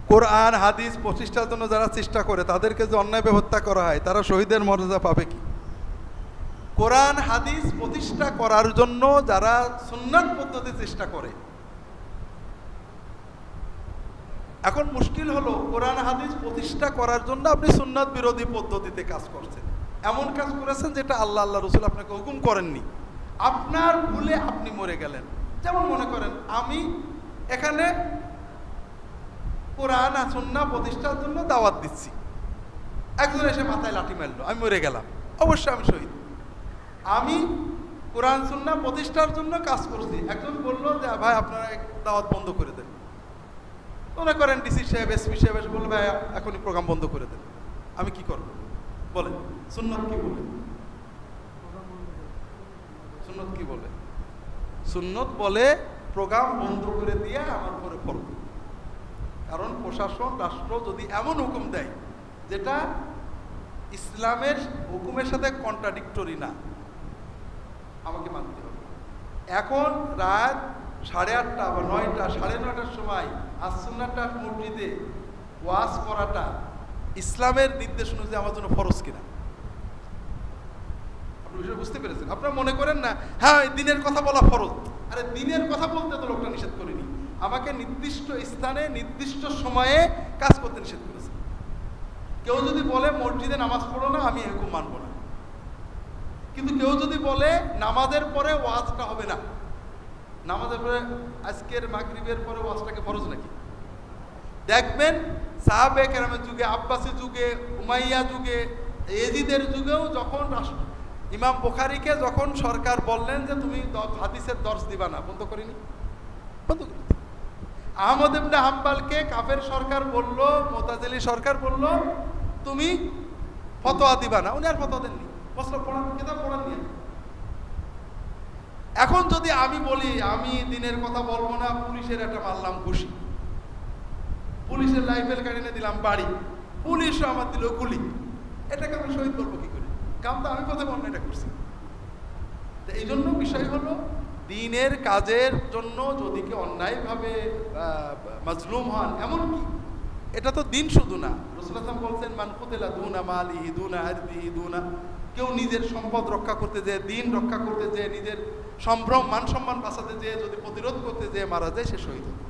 কোরআন হাদিস প্রতিষ্ঠার জন্য যারা চেষ্টা করে তাদেরকে যে অন্যায়ভাবে হত্যা করা হয় তারা শহীদের মর্যাদা পাবে কি? কোরআন হাদিস প্রতিষ্ঠা করার জন্য যারা সুন্নাত পদ্ধতি চেষ্টা করে, এখন মুশকিল হলো কোরআন হাদিস প্রতিষ্ঠা করার জন্য আপনি সুন্নাত বিরোধী পদ্ধতিতে কাজ করছেন, এমন কাজ করেছেন যেটা আল্লাহ রসুল আপনাকে হুকুম করেননি, আপনার ভুলে আপনি মরে গেলেন। যেমন মনে করেন আমি এখানে কোরআন আর সুন্নাহ প্রতিষ্ঠার জন্য দাওয়াত দিচ্ছি, একজন এসে মাথায় লাঠি মারলো, আমি মরে গেলাম, অবশ্যই আমি শহীদ। আমি কোরআন সুন্নাহ প্রতিষ্ঠার জন্য কাজ করছি, একজন বললো যে ভাই আপনারা দাওয়াত বন্ধ করে দেন, মনে করেন ডিসি সাহেব এসপি সাহেব এসে বললো ভাই এখনই প্রোগ্রাম বন্ধ করে দেন, আমি কি করবো বলেন? সুন্নাত কি বলে? সুন্নাত কি বলে? সুন্নাত বলে প্রোগ্রাম বন্ধ করে দিয়ে আমার পরে ফরজ। কারণ প্রশাসন রাষ্ট্র যদি এমন হুকুম দেয় যেটা ইসলামের হুকুমের সাথে কন্ট্রাডিক্টরি না, আমাকে মানতে হবে। এখন রাত 8:30 বা 9টা 9:30টার সময় আসুন্নাটা মসজিদে ওয়াজ করাটা ইসলামের নির্দেশ অনুযায়ী আমার জন্য ফরজ কিনা? আপনি বিষয় বুঝতে পেরেছেন? আপনারা মনে করেন না হ্যাঁ দিনের কথা বলা ফরজ, আরে দিনের কথা বলতে তো লোকটা নিষেধ করেনি, আমাকে নির্দিষ্ট স্থানে নির্দিষ্ট সময়ে কাজ করতে নিষেধ করেছে। কেউ যদি বলে মসজিদে নামাজ পড়ো না, আমি এরকম মানবো না। কিন্তু কেউ যদি বলে নামাজের পরে ওয়াজটা হবে না, নামাজের পরে আজকের মাগরিবের পরে ওয়াজটাকে ফরজ নাকি? দেখবেন সাহাবে কেরামের যুগে, আব্বাসী যুগে, উমাইয়া যুগে, এজিদের যুগেও যখন ইমাম বুখারীকে যখন সরকার বললেন যে তুমি হাদিসের দর্শ দিবা না, বন্ধ করেনি? বন্ধ করে। আহমদ ইবনে হাম্বলকে কাফের সরকার বলল, মুতাজিলি সরকার বলল তুমি ফতোয়া দিবা না, উনি আর ফতোয়া দেননি, কিতাব পড়ান নিয়ে। এখন যদি আমি বলি আমি দিনের কথা বলবো না, পুলিশের একটা মারলাম খুশি, পুলিশের লাইফেল কাটিয়ে দিলাম বাড়ি, পুলিশও আমার দিল গুলি, এটাকে আমি শহীদ বলবো কি করে? কাম তো আমি প্রথমে অন্যায়টা করছি। এই জন্য বিষয় হলো দিনের কাজের জন্য যদি কেউ অন্যায়ভাবে মাজলুম হন, এমনকি এটা তো দিন শুধু না, রাসূলুল্লাহ সাল্লাল্লাহু আলাইহি ওয়াসাল্লাম বলছেন মান কুতিলা দুনা মালিহি দুনা আরদিহি দুনা, কেউ নিজের সম্পদ রক্ষা করতে যেয়ে, দিন রক্ষা করতে যেয়ে, নিজের সম্ভ্রম মান সম্মান বাঁচাতে যেয়ে যদি প্রতিরোধ করতে যেয়ে মারা যায়, সে শহীদ হবে।